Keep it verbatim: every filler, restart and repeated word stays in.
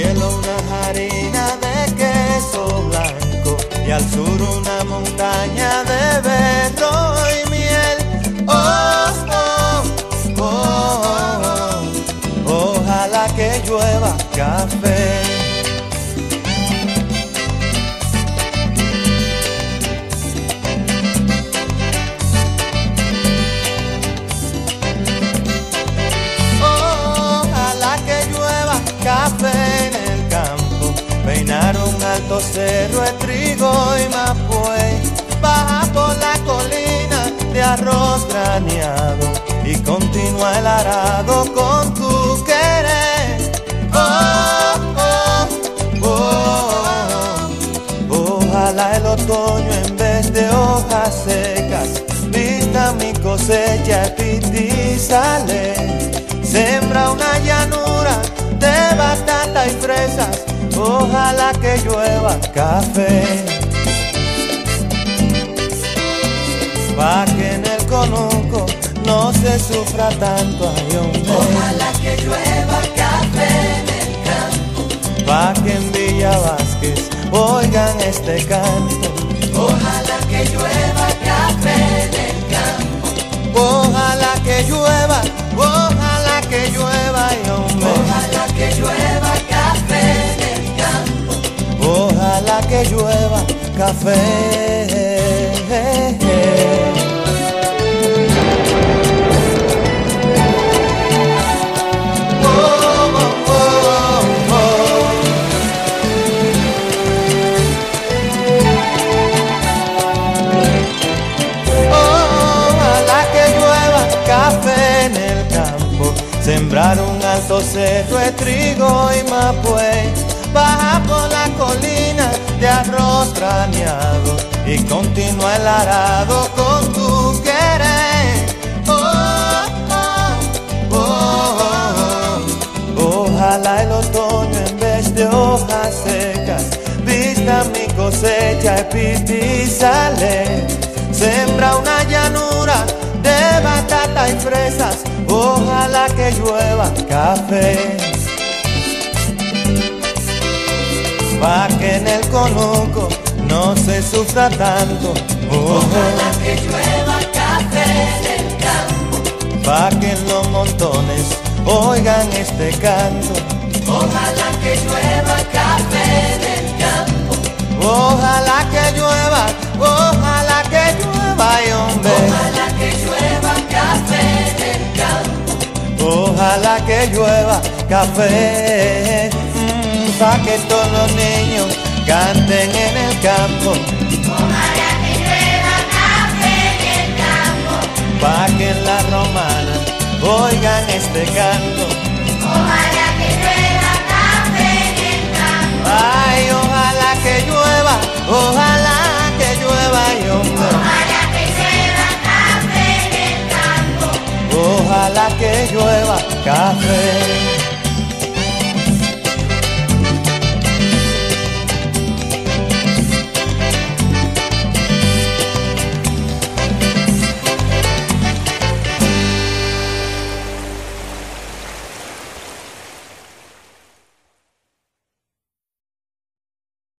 cielo una harina de queso blanco y al sur una montaña de berro y miel. Oh, oh, oh, oh, ojalá que llueva café. Café en el campo, peinar un alto cerro de trigo y mapuey, baja por la colina de arroz graneado y continúa el arado con tu querer. Oh, oh, oh, oh, ojalá el otoño en vez de hojas secas vista mi cosecha y sale, sembra una llanura de batata y fresas, ojalá que llueva café. Pa' que en el conuco no se sufra tanto, ay hombre. Ojalá que llueva café en el campo. Pa' que en Villa Vázquez oigan este canto. Ojalá que llueva café en el campo. Ojalá que llueva, ojalá que llueva, ay hombre. Ojalá que llueva café en el campo. Ojalá que llueva café. Sembrar un alto cerro de trigo y mapuey, baja por la colina de arroz graneado y continúa el arado con tu querer. Oh, oh, oh, oh, ojalá el otoño en vez de hojas secas vista mi cosecha y sale, sembra una llanura de batata y fresas, ojalá que llueva café. Pa' que en el conuco no se sufra tanto, ojalá que llueva café en el campo. Pa' que en los montones oigan este canto. Ojalá que llueva café en el campo. Ojalá que llueva, ojalá que llueva, ay hombre. Ojalá que llueva café en el campo. Ojalá que llueva café, mmm, pa' que todos los niños canten en el campo. Ojalá que llueva café en el campo. Pa' que en la romana oigan este canto. Ojalá que llueva café en el campo. Ay, ojalá que llueva, ojalá que llueva, ay hombre. Ojalá que llueva café en el campo. Ojalá que llueva café.